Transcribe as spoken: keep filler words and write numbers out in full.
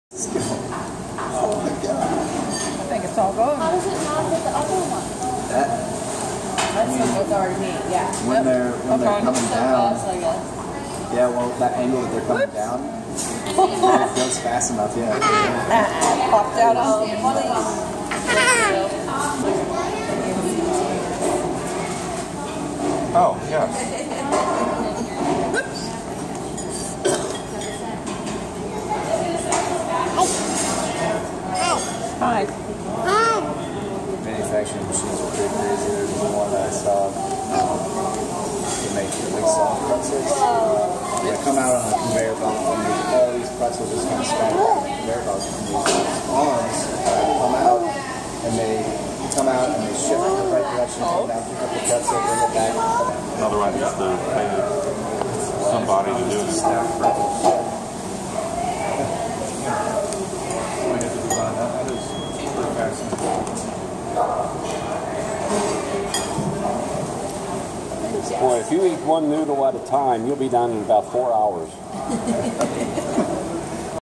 Oh my god. I think it's all going. How does it not hit the other one? That, That's I mean, what's already me, yeah. when yep. they're when they're coming so down, fast, I guess. yeah, well that angle that they're coming down, it goes fast enough, yeah. Ah, popped out on the Oh, yes. Hi. Manufacturing machines are pretty crazy. There's one that I saw. Um, they make really soft pretzels. They come out on a conveyor belt and make all these pretzels just kind of stack on the conveyor belt. And these arms come out and they come out and they shift in the right direction, come down, pick up the pretzel, bring it back. Another one is to pay somebody to do it. Stack pretzels. Boy, if you eat one noodle at a time, you'll be done in about four hours.